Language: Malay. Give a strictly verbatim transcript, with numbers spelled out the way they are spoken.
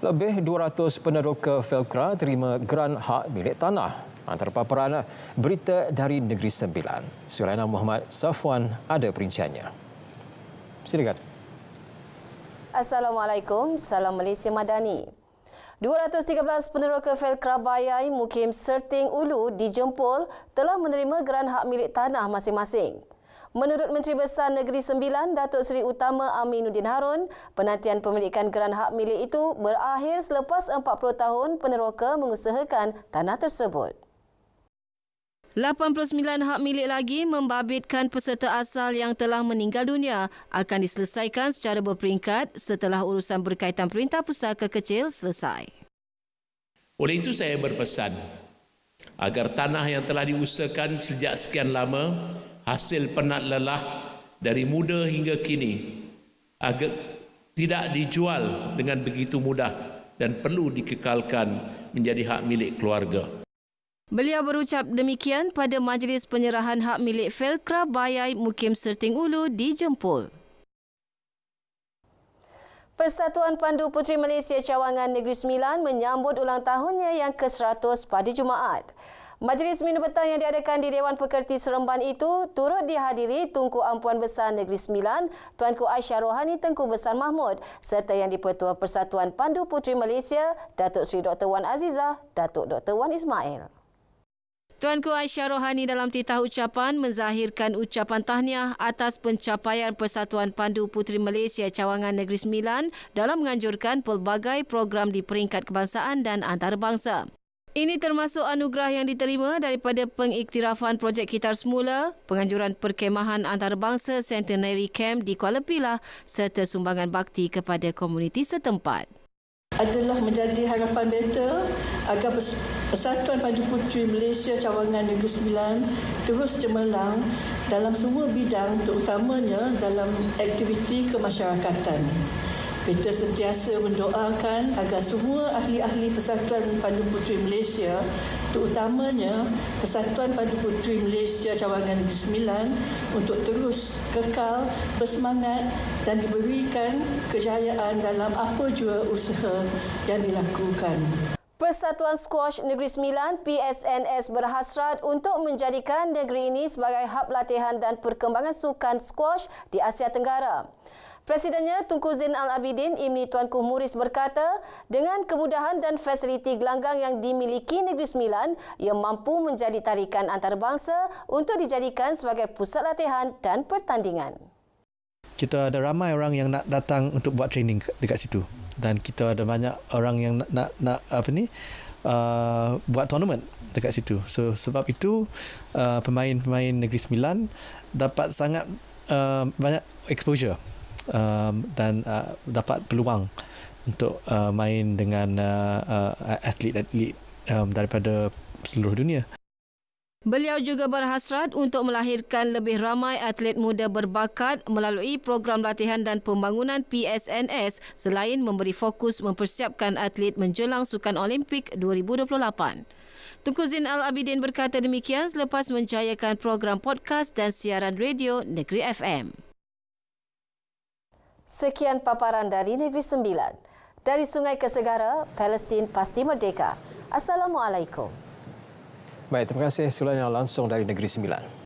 Lebih dua ratus peneroka Felkra terima geran hak milik tanah. Antara paparan berita dari Negeri Sembilan. Sulaina Muhammad Safwan ada perinciannya. Silakan. Assalamualaikum, salam Malaysia Madani. dua ratus tiga belas peneroka Felkra Bayai Mukim Serting Ulu di Jempol telah menerima geran hak milik tanah masing-masing. Menurut Menteri Besar Negeri Sembilan, Datuk Seri Utama Aminuddin Harun, penantian pemilikan geran hak milik itu berakhir selepas empat puluh tahun peneroka mengusahakan tanah tersebut. lapan puluh sembilan hak milik lagi membabitkan peserta asal yang telah meninggal dunia akan diselesaikan secara berperingkat setelah urusan berkaitan perintah pusaka kecil selesai. Oleh itu saya berpesan agar tanah yang telah diusahakan sejak sekian lama, hasil penat lelah dari muda hingga kini, agar tidak dijual dengan begitu mudah dan perlu dikekalkan menjadi hak milik keluarga. Beliau berucap demikian pada majlis penyerahan hak milik Felkra Bayai Mukim Serting Ulu di Jempol. Persatuan Pandu Puteri Malaysia Cawangan Negeri Sembilan menyambut ulang tahunnya yang ke seratus pada Jumaat. Majlis minum petang yang diadakan di Dewan Pekerti Seremban itu turut dihadiri Tunku Ampuan Besar Negeri Sembilan, Tuanku Aisyah Rohani Tengku Besar Mahmud serta Yang di-Pertua Persatuan Pandu Puteri Malaysia, Datuk Seri Doktor Wan Azizah, Datuk Doktor Wan Ismail. Tuanku Aisyah Rohani dalam titah ucapan menzahirkan ucapan tahniah atas pencapaian Persatuan Pandu Puteri Malaysia Cawangan Negeri Sembilan dalam menganjurkan pelbagai program di peringkat kebangsaan dan antarabangsa. Ini termasuk anugerah yang diterima daripada pengiktirafan projek Kitar Semula, penganjuran perkemahan antarabangsa Centenary Camp di Kuala Pilah serta sumbangan bakti kepada komuniti setempat. Adalah menjadi harapan beta agar Persatuan Pandu Puteri Malaysia Cawangan Negeri Sembilan terus cemerlang dalam semua bidang, terutamanya dalam aktiviti kemasyarakatan. Beta sentiasa mendoakan agar semua ahli-ahli Persatuan Pandu Puteri Malaysia, terutamanya Persatuan Pandu Puteri Malaysia Cawangan Negeri Sembilan, untuk terus kekal bersemangat dan diberikan kejayaan dalam apa jua usaha yang dilakukan. Persatuan Squash Negeri Sembilan P S N S berhasrat untuk menjadikan negeri ini sebagai hub latihan dan perkembangan sukan squash di Asia Tenggara. Presidennya Tunku Zain Al-Abidin Imni Tuanku Muris berkata, dengan kemudahan dan fasiliti gelanggang yang dimiliki Negeri Sembilan, ia mampu menjadi tarikan antarabangsa untuk dijadikan sebagai pusat latihan dan pertandingan. Kita ada ramai orang yang nak datang untuk buat training dekat situ, dan kita ada banyak orang yang nak nak, nak apa ni uh, buat tournament dekat situ. So sebab itu uh, pemain-pemain Negeri Sembilan dapat sangat uh, banyak exposure. Um, dan uh, dapat peluang untuk uh, main dengan uh, uh, atlet-atlet um, daripada seluruh dunia. Beliau juga berhasrat untuk melahirkan lebih ramai atlet muda berbakat melalui program latihan dan pembangunan P S N S selain memberi fokus mempersiapkan atlet menjelang Sukan Olimpik dua ribu dua puluh lapan. Tunku Zain Al-Abidin berkata demikian selepas menjayakan program podcast dan siaran radio Negeri F M. Sekian paparan dari Negeri Sembilan. Dari sungai ke segara, Palestin pasti merdeka. Assalamualaikum. Baik, terima kasih Sulaina langsung dari Negeri Sembilan.